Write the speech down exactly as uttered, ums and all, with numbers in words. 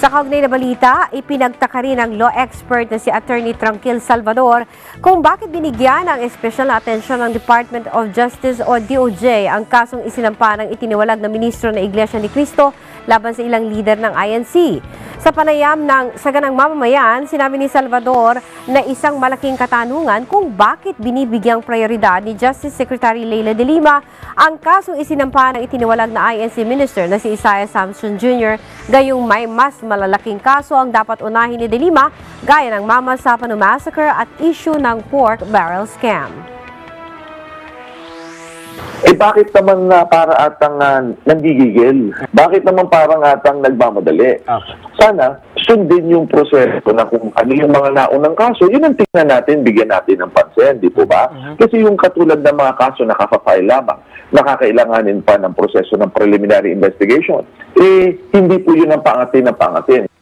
Sa kaugnay na balita, ipinagtaka rin ng law expert na si Attorney Tranquil Salvador kung bakit binigyan ng espesyal na atensyon ng Department of Justice o D O J ang kasong isinampa ng itiniwalag na ministro ng Iglesia ni Cristo laban sa ilang lider ng I N C. Sa panayam ng saganang mamamayan, sinabi ni Salvador na isang malaking katanungan kung bakit binibigyang prioridad ni Justice Secretary Leila de Lima ang kasong isinampa ng itiniwalag na I N C minister na si Isaiah Samson Junior gayong may mas malalaking kaso ang dapat unahin ni de Lima gaya ng Mama Sapano Massacre at issue ng pork barrel scam. Eh bakit naman uh, para atang uh, nanggigigil? Bakit naman parang atang nagmamadali? Okay. Sana sundin yung proseso na kung ano yung mga naunang kaso, yun ang tingnan natin, bigyan natin ng pansin, di po ba? Uh-huh. Kasi yung katulad ng mga kaso na nakaka-file lamang, nakakailanganin pa ng proseso ng preliminary investigation, eh hindi po yun ang pangatin ng pangatin.